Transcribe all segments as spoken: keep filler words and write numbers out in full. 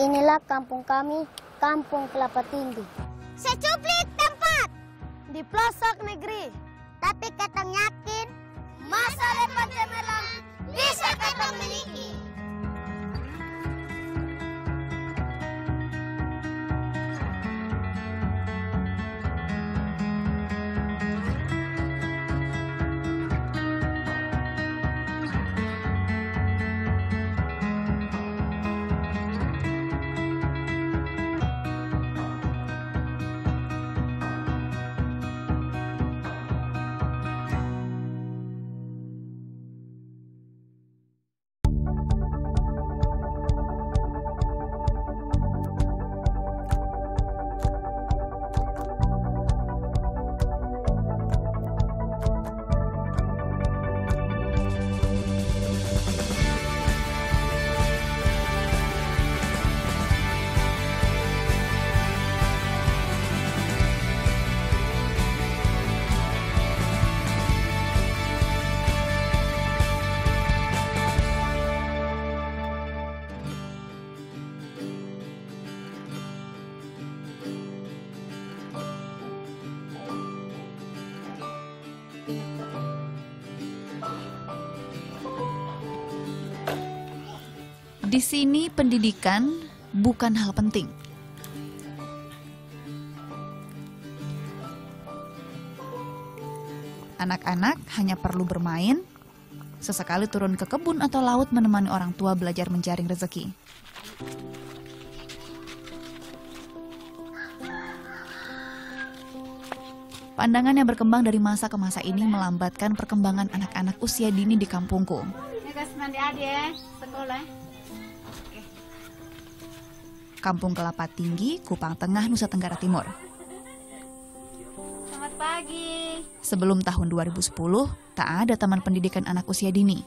Inilah kampung kami, Kampung Kelapa Tinggi. Secuplik tempat Di pelosok negeri. tapi katong yakin masa depan cemerlang bisa katong miliki. Di sini pendidikan bukan hal penting. Anak-anak hanya perlu bermain, sesekali turun ke kebun atau laut menemani orang tua belajar menjaring rezeki. Pandangan yang berkembang dari masa ke masa ini melambatkan perkembangan anak-anak usia dini di kampungku. Kampung Kelapa Tinggi, Kupang Tengah, Nusa Tenggara Timur. Selamat pagi. Sebelum tahun dua ribu sepuluh, tak ada taman pendidikan anak usia dini.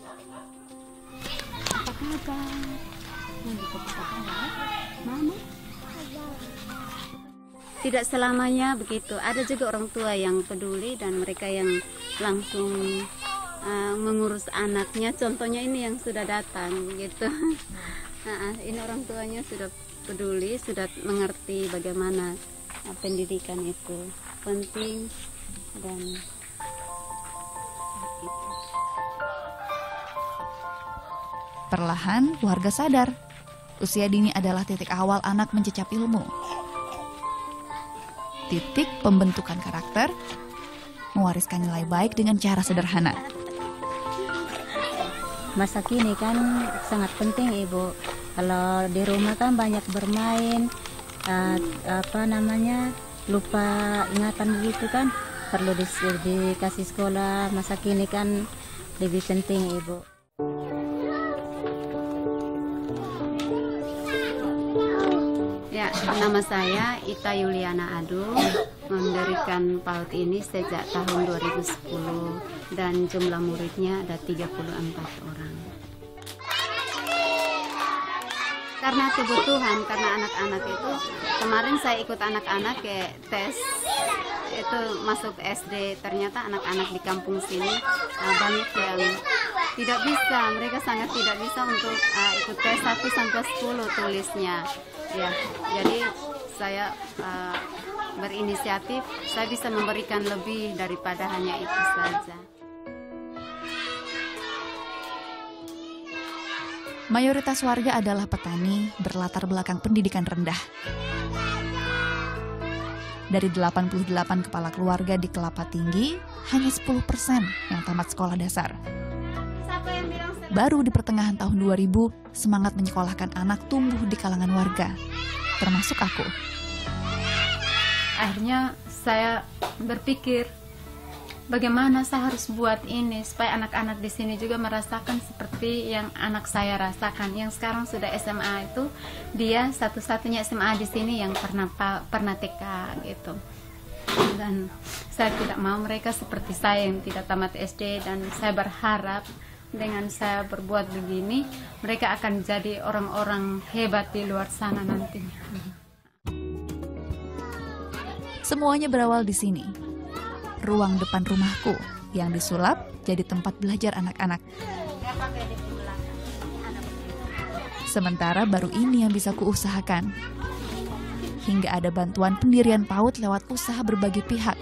Tidak selamanya begitu. Ada juga orang tua yang peduli dan mereka yang langsung uh, mengurus anaknya. Contohnya ini yang sudah datang gitu. Nah, ini orang tuanya sudah peduli, sudah mengerti bagaimana uh, pendidikan itu penting dan gitu. Perlahan, warga sadar, usia dini adalah titik awal anak mencecap ilmu. Titik pembentukan karakter, mewariskan nilai baik dengan cara sederhana. Masa kini kan sangat penting Ibu. Kalau di rumah kan banyak bermain, uh, apa namanya, lupa ingatan begitu kan, perlu di, dikasih sekolah. Masa kini kan lebih penting Ibu. Ya, nama saya Ita Yuliana Adu, mendirikan PAUD ini sejak tahun dua ribu sepuluh dan jumlah muridnya ada tiga puluh empat orang. Karena kebutuhan, karena anak-anak itu, kemarin saya ikut anak-anak ke tes, itu masuk S D, ternyata anak-anak di kampung sini uh, banyak yang tidak bisa, mereka sangat tidak bisa untuk uh, ikut tes satu sampai sepuluh tulisnya. Ya, jadi saya uh, berinisiatif, saya bisa memberikan lebih daripada hanya itu saja. Mayoritas warga adalah petani berlatar belakang pendidikan rendah. Dari delapan puluh delapan kepala keluarga di Kelapa Tinggi, hanya sepuluh persen yang tamat sekolah dasar. Baru di pertengahan tahun dua ribu, semangat menyekolahkan anak tumbuh di kalangan warga, termasuk aku. Akhirnya saya berpikir, bagaimana saya harus buat ini supaya anak-anak di sini juga merasakan seperti yang anak saya rasakan. Yang sekarang sudah S M A itu, dia satu-satunya S M A di sini yang pernah pernah T K gitu. Dan saya tidak mau mereka seperti saya yang tidak tamat S D, dan saya berharap dengan saya berbuat begini, mereka akan jadi orang-orang hebat di luar sana nantinya. Semuanya berawal di sini. Ruang depan rumahku yang disulap jadi tempat belajar anak-anak. Sementara baru ini yang bisa kuusahakan. Hingga ada bantuan pendirian PAUD lewat usaha berbagai pihak.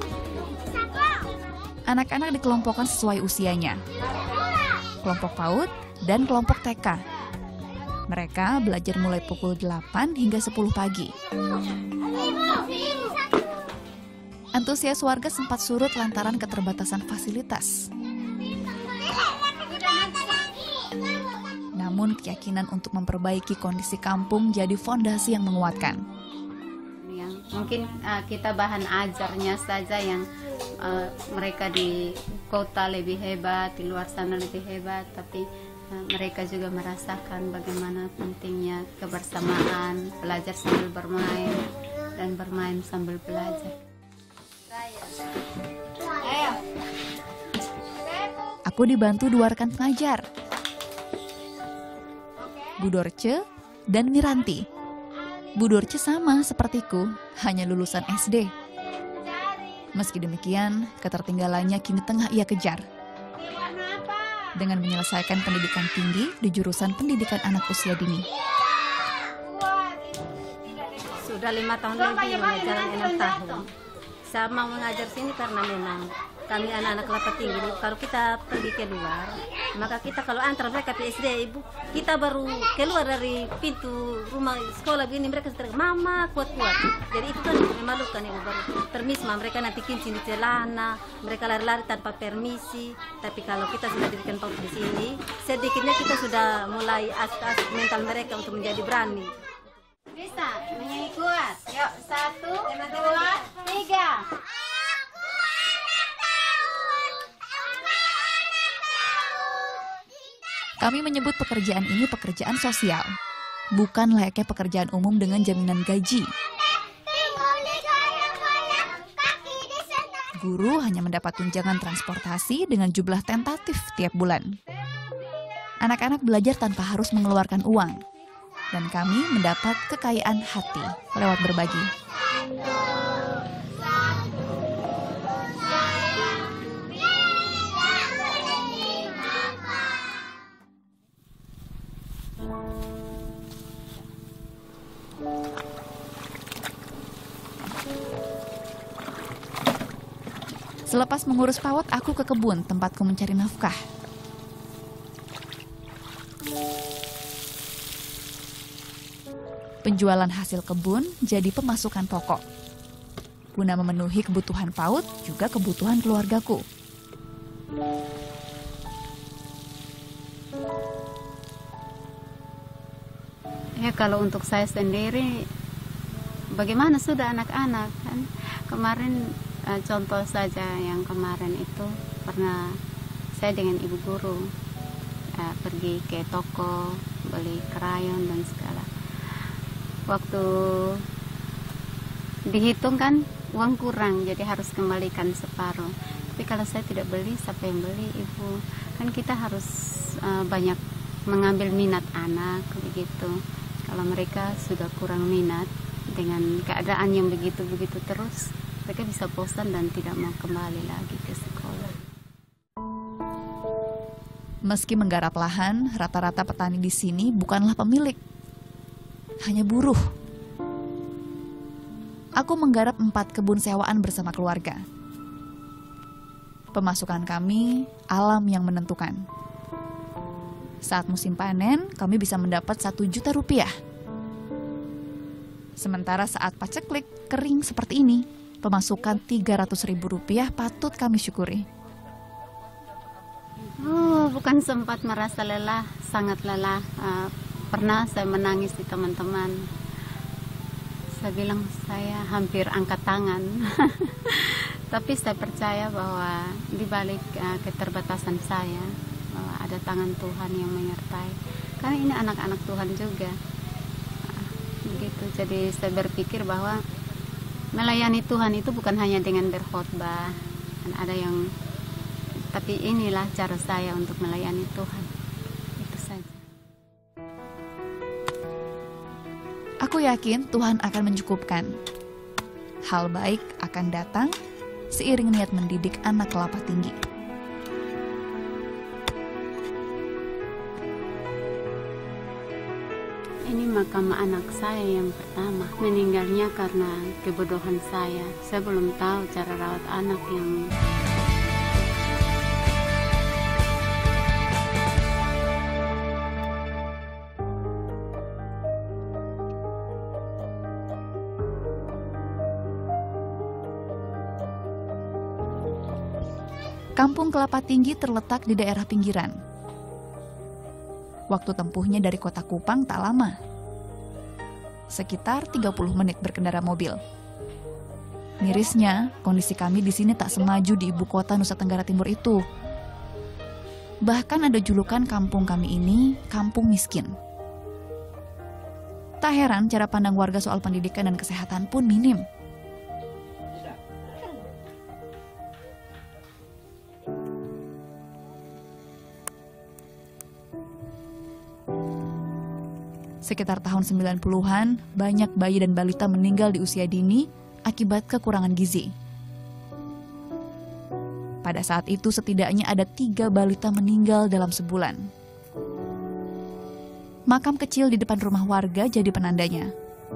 Anak-anak dikelompokkan sesuai usianya. Kelompok PAUD dan kelompok T K. Mereka belajar mulai pukul delapan hingga sepuluh pagi. Antusias warga sempat surut lantaran keterbatasan fasilitas. Namun keyakinan untuk memperbaiki kondisi kampung jadi fondasi yang menguatkan. Yang mungkin uh, kita bahan ajarnya saja yang uh, mereka di kota lebih hebat, di luar sana lebih hebat, tapi uh, mereka juga merasakan bagaimana pentingnya kebersamaan, belajar sambil bermain dan bermain sambil belajar. Aku dibantu dua rekan pengajar, Bu Dorce dan Miranti. Bu Dorce sama sepertiku, hanya lulusan S D. Meski demikian, ketertinggalannya kini tengah ia kejar. Dengan menyelesaikan pendidikan tinggi di jurusan pendidikan anak usia dini. Sudah lima tahun lebih, mengajar enam tahun. Saya mau mengajar sini karena memang kami anak-anak kelapa tinggi. Kalau kita pergi keluar, maka kita kalau antar mereka ke S D, ibu, kita baru keluar dari pintu rumah sekolah begini, mereka sudah mama kuat-kuat. Jadi itu kan memalukan, ibu, baru permisma mereka nanti kincin di celana, mereka lari-lari tanpa permisi. Tapi kalau kita sudah diberikan PAUD di sini, sedikitnya kita sudah mulai asik-asik mental mereka untuk menjadi berani. Bisa menyanyi kuat. Yuk, satu, dua, tiga. Kami menyebut pekerjaan ini pekerjaan sosial, bukan layaknya pekerjaan umum dengan jaminan gaji. Guru hanya mendapat tunjangan transportasi dengan jumlah tentatif tiap bulan. Anak-anak belajar tanpa harus mengeluarkan uang. Dan kami mendapat kekayaan hati lewat berbagi. Selepas mengurus PAUD, aku ke kebun tempatku mencari nafkah. Penjualan hasil kebun jadi pemasukan pokok. Guna memenuhi kebutuhan PAUD, juga kebutuhan keluargaku. Ya kalau untuk saya sendiri, bagaimana sudah anak-anak kan? Kemarin uh, contoh saja yang kemarin itu pernah saya dengan ibu guru uh, pergi ke toko beli krayon dan segala. Waktu dihitung kan uang kurang, jadi harus kembalikan separuh. Tapi kalau saya tidak beli, siapa yang beli, ibu? Kan kita harus uh, banyak mengambil minat anak begitu. Kalau mereka sudah kurang minat dengan keadaan yang begitu-begitu terus, mereka bisa bosan dan tidak mau kembali lagi ke sekolah. Meski menggarap lahan, rata-rata petani di sini bukanlah pemilik, hanya buruh. Aku menggarap empat kebun sewaan bersama keluarga. Pemasukan kami, alam yang menentukan. Saat musim panen, kami bisa mendapat satu juta rupiah. Sementara saat paceklik kering seperti ini, pemasukan tiga ratus ribu rupiah patut kami syukuri. Oh, bukan sempat merasa lelah, sangat lelah. Uh, pernah saya menangis di teman-teman. Saya bilang saya hampir angkat tangan. Tapi saya percaya bahwa di balik uh, keterbatasan saya, bahwa ada tangan Tuhan yang menyertai. Karena ini anak-anak Tuhan juga. Uh, begitu. Jadi saya berpikir bahwa melayani Tuhan itu bukan hanya dengan berkhotbah. Dan ada yang, tapi inilah cara saya untuk melayani Tuhan. Itu saja. Aku yakin Tuhan akan mencukupkan. Hal baik akan datang seiring niat mendidik anak kelapa tinggi. Ini makam anak saya yang pertama. Meninggalnya karena kebodohan saya. Saya belum tahu cara rawat anak yang... Kampung Kelapa Tinggi terletak di daerah pinggiran. Waktu tempuhnya dari kota Kupang tak lama. Sekitar tiga puluh menit berkendara mobil. Mirisnya, kondisi kami di sini tak semaju di ibu kota Nusa Tenggara Timur itu. Bahkan ada julukan kampung kami ini, kampung miskin. Tak heran cara pandang warga soal pendidikan dan kesehatan pun minim. Sekitar tahun sembilan puluhan, banyak bayi dan balita meninggal di usia dini akibat kekurangan gizi. Pada saat itu setidaknya ada tiga balita meninggal dalam sebulan. Makam kecil di depan rumah warga jadi penandanya.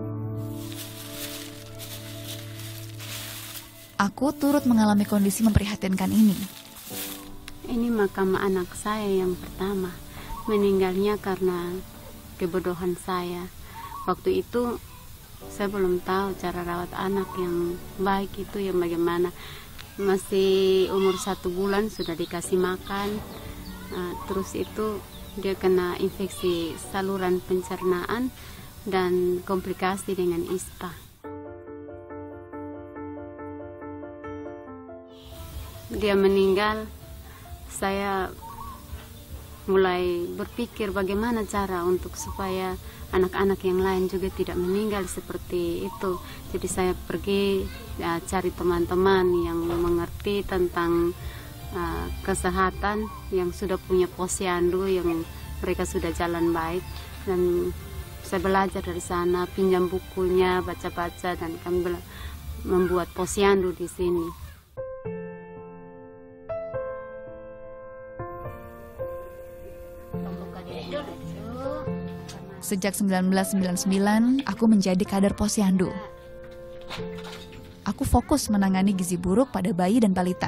Aku turut mengalami kondisi memprihatinkan ini. Ini makam anak saya yang pertama. Meninggalnya karena kebodohan saya. Waktu itu saya belum tahu cara rawat anak yang baik itu yang bagaimana. Masih umur satu bulan sudah dikasih makan. Nah, terus itu dia kena infeksi saluran pencernaan dan komplikasi dengan ispa. Dia meninggal, saya mulai berpikir bagaimana cara untuk supaya anak-anak yang lain juga tidak meninggal seperti itu. Jadi saya pergi ya, cari teman-teman yang mengerti tentang uh, kesehatan, yang sudah punya posyandu, yang mereka sudah jalan baik. Dan saya belajar dari sana, pinjam bukunya, baca-baca, dan kami membuat posyandu di sini. Sejak seribu sembilan ratus sembilan puluh sembilan, aku menjadi kader posyandu. Aku fokus menangani gizi buruk pada bayi dan balita.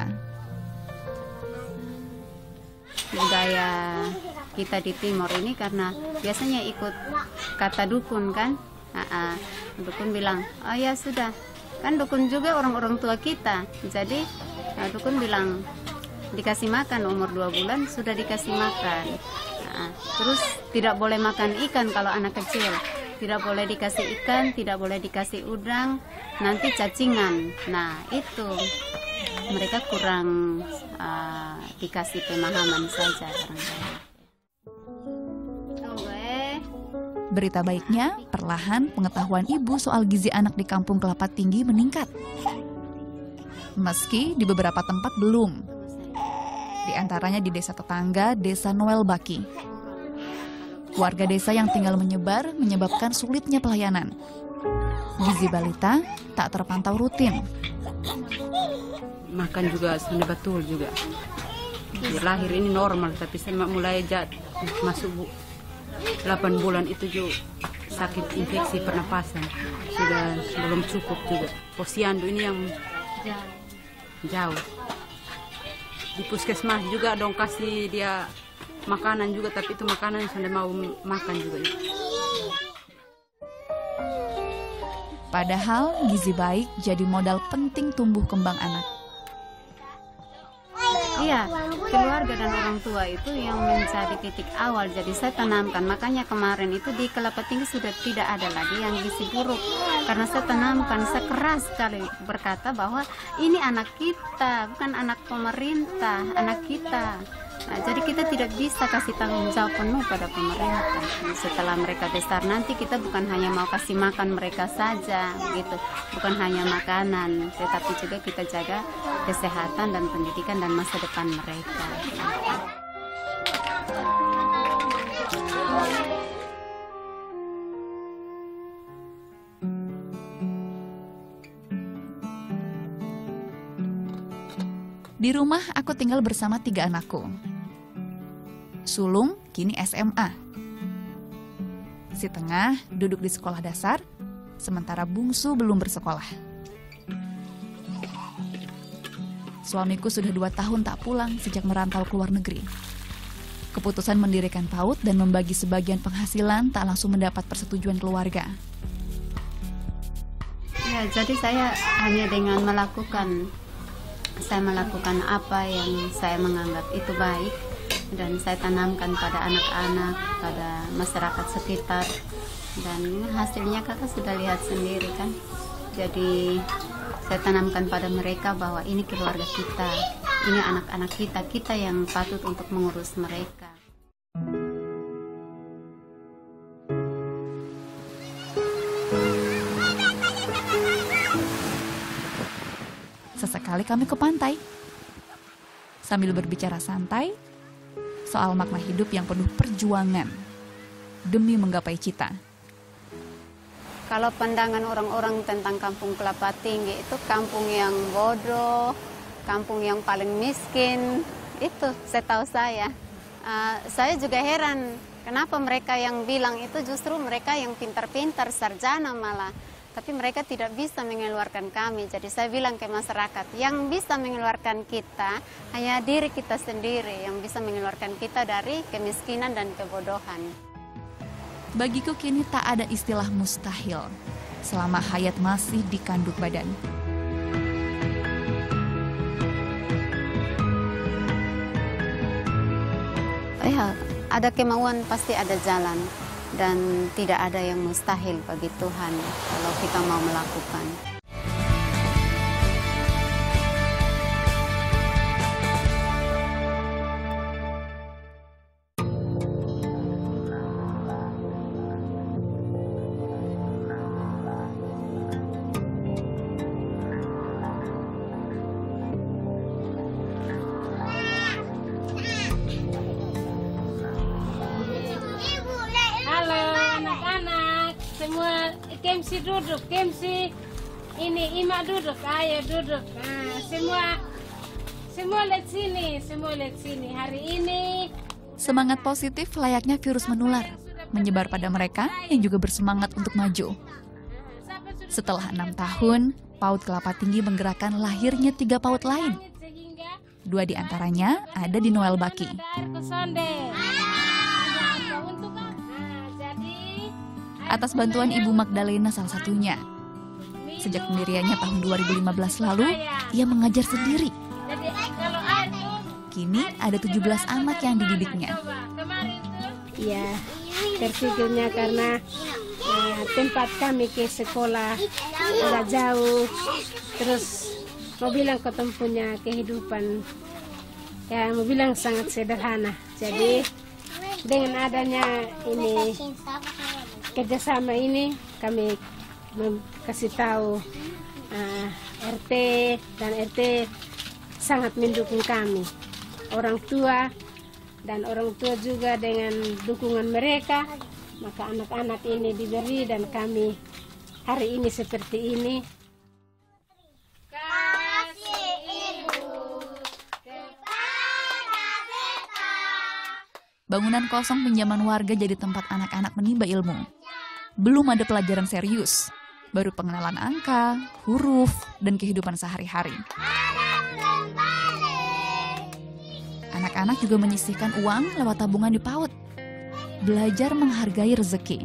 Budaya kita di Timur ini karena biasanya ikut kata dukun kan. Nah, dukun bilang, oh ya sudah, kan dukun juga orang-orang tua kita. Jadi nah, dukun bilang, dikasih makan umur dua bulan sudah dikasih makan. Nah, terus tidak boleh makan ikan kalau anak kecil, tidak boleh dikasih ikan, tidak boleh dikasih udang, nanti cacingan. Nah itu mereka kurang uh, dikasih pemahaman saja. Berita baiknya, perlahan pengetahuan ibu soal gizi anak di kampung Kelapa Tinggi meningkat. Meski di beberapa tempat belum. Di antaranya di desa tetangga, Desa Noel Baki. Warga desa yang tinggal menyebar menyebabkan sulitnya pelayanan. Gizi balita tak terpantau rutin. Makan juga sudah betul juga. Di lahir ini normal, tapi saya mulai jat, masuk bu, delapan bulan itu juga sakit infeksi pernapasan. Sudah belum cukup juga. Posyandu ini yang jauh. Di puskesmas juga dong kasih dia makanan juga, tapi itu makanan sudah mau makan juga. Padahal gizi baik jadi modal penting tumbuh kembang anak. Iya, keluarga dan orang tua itu yang menjadi titik awal. Jadi saya tanamkan, makanya kemarin itu di Kelapa Tinggi sudah tidak ada lagi yang gizi buruk. Karena saya tanamkan, saya keras sekali berkata bahwa ini anak kita, bukan anak pemerintah, anak kita. Nah, jadi kita tidak bisa kasih tanggung jawab penuh pada pemerintah. Setelah mereka besar nanti kita bukan hanya mau kasih makan mereka saja, gitu. Bukan hanya makanan, tetapi juga kita jaga kesehatan dan pendidikan dan masa depan mereka. Di rumah aku tinggal bersama tiga anakku. Sulung kini S M A. Si tengah duduk di sekolah dasar, sementara bungsu belum bersekolah. Suamiku sudah dua tahun tak pulang sejak merantau ke luar negeri. Keputusan mendirikan PAUD dan membagi sebagian penghasilan tak langsung mendapat persetujuan keluarga. Ya, jadi saya hanya dengan melakukan, saya melakukan apa yang saya menganggap itu baik, dan saya tanamkan pada anak-anak, pada masyarakat sekitar, dan hasilnya kakak sudah lihat sendiri kan. Jadi saya tanamkan pada mereka bahwa ini keluarga kita, ini anak-anak kita, kita yang patut untuk mengurus mereka. Sesekali kami ke pantai, sambil berbicara santai soal makna hidup yang penuh perjuangan demi menggapai cita. Kalau pandangan orang-orang tentang Kampung Kelapa Tinggi itu kampung yang bodoh, kampung yang paling miskin, itu setahu saya. Uh, saya juga heran kenapa mereka yang bilang itu justru mereka yang pintar-pintar, sarjana malah. Tapi mereka tidak bisa mengeluarkan kami. Jadi saya bilang ke masyarakat, yang bisa mengeluarkan kita hanya diri kita sendiri, yang bisa mengeluarkan kita dari kemiskinan dan kebodohan. Bagiku kini tak ada istilah mustahil selama hayat masih dikandung badan. Ya, ada kemauan pasti ada jalan, dan tidak ada yang mustahil bagi Tuhan kalau kita mau melakukan. Semua Kemsi duduk, Kemsi ini Ima duduk, ayo duduk. Nah, semua semua lihat sini, semua lihat sini. Hari ini semangat positif layaknya virus menular, menyebar pada mereka yang juga bersemangat untuk maju. Setelah enam tahun, PAUD Kelapa Tinggi menggerakkan lahirnya tiga PAUD lain. Dua di antaranya ada di Noel Baki. Atas bantuan Ibu Magdalena salah satunya. Sejak pendiriannya tahun dua ribu lima belas lalu, ia mengajar sendiri. Kini ada tujuh belas anak yang dididiknya. Ya, terpikirnya karena uh, tempat kami ke sekolah agak jauh. Terus mau bilang ketemu punya kehidupan, ya mau bilang sangat sederhana. Jadi dengan adanya ini kerjasama ini, kami kasih tahu uh, R T, dan R T sangat mendukung kami. Orang tua dan orang tua juga dengan dukungan mereka, maka anak-anak ini diberi dan kami hari ini seperti ini. Bangunan kosong pinjaman warga jadi tempat anak-anak menimba ilmu. Belum ada pelajaran serius, baru pengenalan angka, huruf, dan kehidupan sehari-hari. Anak-anak juga menyisihkan uang lewat tabungan di PAUD. Belajar menghargai rezeki.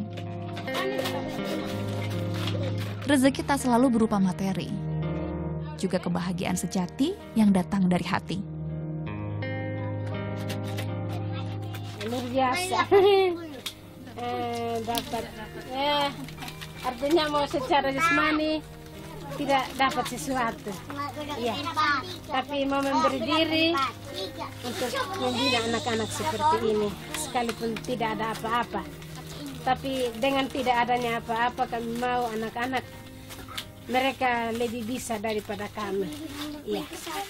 Rezeki tak selalu berupa materi, juga kebahagiaan sejati yang datang dari hati. Luar biasa. eh, dapat eh, artinya mau secara jasmani tidak dapat sesuatu, ya, tapi mau memberi diri untuk membina anak-anak seperti ini, sekalipun tidak ada apa-apa, tapi dengan tidak adanya apa-apa kami mau anak-anak mereka lebih bisa daripada kami, ya.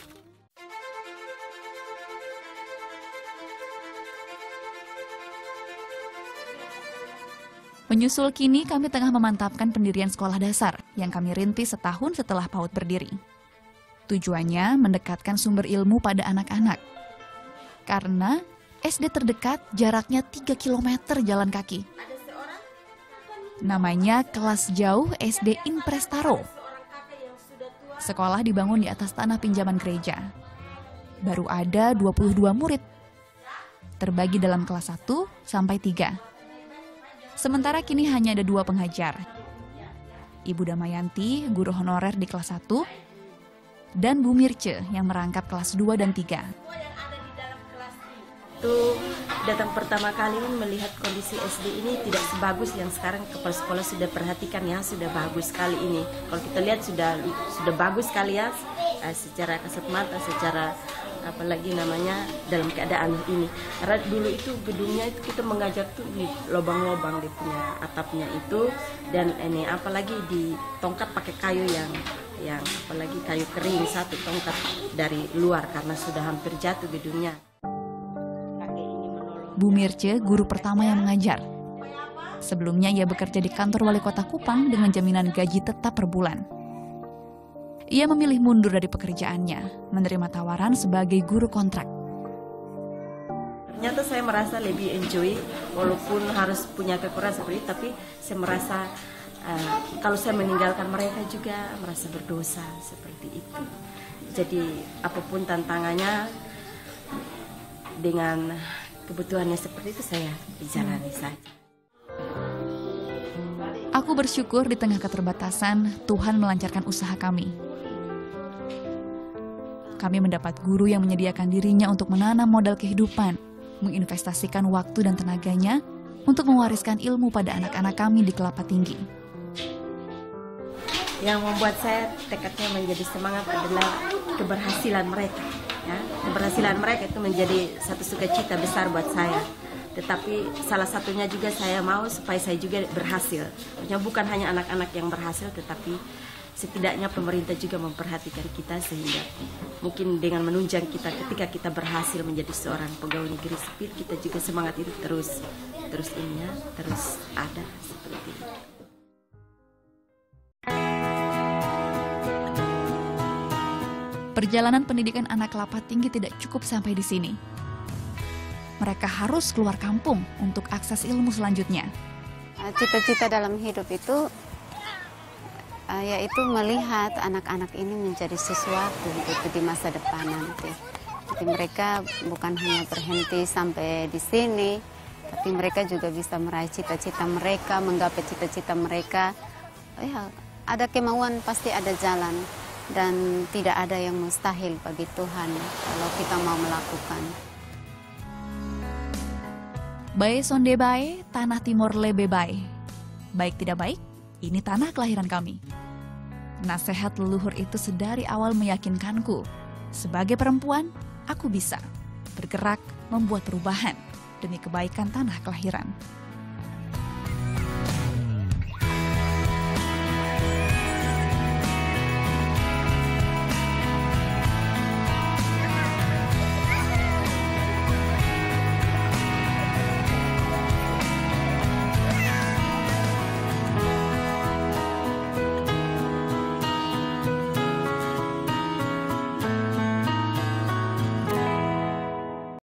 Menyusul kini, kami tengah memantapkan pendirian sekolah dasar yang kami rintis setahun setelah PAUD berdiri. Tujuannya mendekatkan sumber ilmu pada anak-anak. Karena S D terdekat jaraknya tiga kilometer jalan kaki. Namanya Kelas Jauh S D Imprestaro. Sekolah dibangun di atas tanah pinjaman gereja. Baru ada dua puluh dua murid, terbagi dalam kelas satu sampai tiga. Sementara kini hanya ada dua pengajar. Ibu Damayanti, guru honorer di kelas satu, dan Bu Mirce yang merangkap kelas dua dan tiga. Itu datang pertama kali melihat kondisi S D ini tidak sebagus yang sekarang kepala sekolah sudah perhatikan ya, sudah bagus sekali ini. Kalau kita lihat sudah sudah bagus sekali ya, secara kasat mata, secara apalagi namanya dalam keadaan ini. Karena dulu itu gedungnya itu kita mengajar tuh di lubang-lubang di punya atapnya itu, dan ini apalagi di tongkat pakai kayu yang yang apalagi kayu kering satu tongkat dari luar karena sudah hampir jatuh gedungnya. Bu Mirce, guru pertama yang mengajar. Sebelumnya ia bekerja di kantor wali kota Kupang dengan jaminan gaji tetap per bulan. Ia memilih mundur dari pekerjaannya, menerima tawaran sebagai guru kontrak. Ternyata saya merasa lebih enjoy, walaupun harus punya kekurangan seperti itu, tapi saya merasa uh, kalau saya meninggalkan mereka juga merasa berdosa seperti itu. Jadi apapun tantangannya, dengan kebutuhannya seperti itu saya dijalani saja. Aku bersyukur di tengah keterbatasan, Tuhan melancarkan usaha kami. Kami mendapat guru yang menyediakan dirinya untuk menanam modal kehidupan, menginvestasikan waktu dan tenaganya untuk mewariskan ilmu pada anak-anak kami di Kelapa Tinggi. Yang membuat saya tekadnya menjadi semangat adalah keberhasilan mereka. Ya, keberhasilan mereka itu menjadi satu sukacita besar buat saya. Tetapi salah satunya juga saya mau supaya saya juga berhasil. Maksudnya bukan hanya anak-anak yang berhasil, tetapi setidaknya pemerintah juga memperhatikan kita sehingga mungkin dengan menunjang kita ketika kita berhasil menjadi seorang pegawai negeri sipil, kita juga semangat itu terus terus ini ya, terus ada seperti itu. Perjalanan pendidikan anak Kelapa Tinggi tidak cukup sampai di sini. Mereka harus keluar kampung untuk akses ilmu selanjutnya. Cita-cita dalam hidup itu uh, yaitu melihat anak-anak ini menjadi sesuatu gitu di masa depan nanti. Jadi mereka bukan hanya berhenti sampai di sini, tapi mereka juga bisa meraih cita-cita mereka, menggapai cita-cita mereka. Ya, ada kemauan pasti ada jalan. Dan tidak ada yang mustahil bagi Tuhan kalau kita mau melakukan. Bae sonde bae, tanah timur lebe bae. Baik tidak baik, ini tanah kelahiran kami. Nasihat leluhur itu sedari awal meyakinkanku. Sebagai perempuan, aku bisa bergerak membuat perubahan demi kebaikan tanah kelahiran.